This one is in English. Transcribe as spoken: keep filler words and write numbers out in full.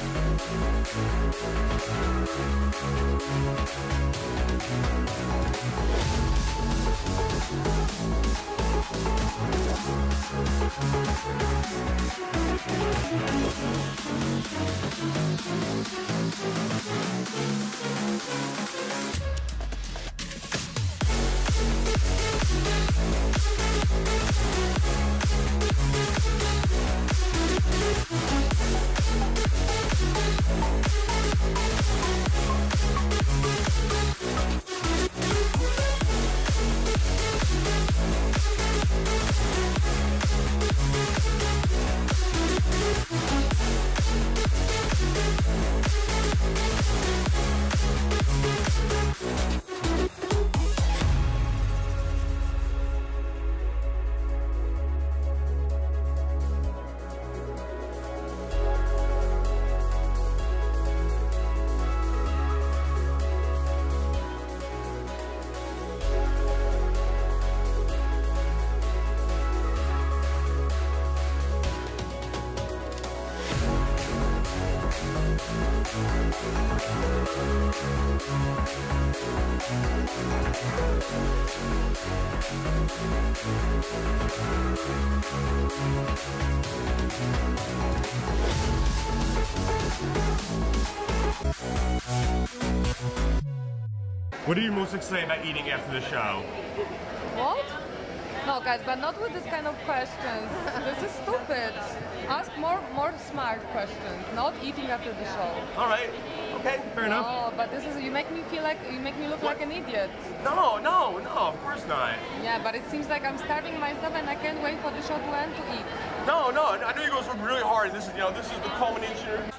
What are you most excited about eating after the show? What? No, guys, but not with this kind of questions. This is stupid. Ask more, more smart questions. Not eating after the show. All right. Okay. Fair enough. No, but this is. You make me feel like you make me look what? like an idiot. No, no, no. Of course not. Yeah, but it seems like I'm starving myself, and I can't wait for the show to end to eat. No, no. I know you guys work really hard. This is, you know, this is the culmination.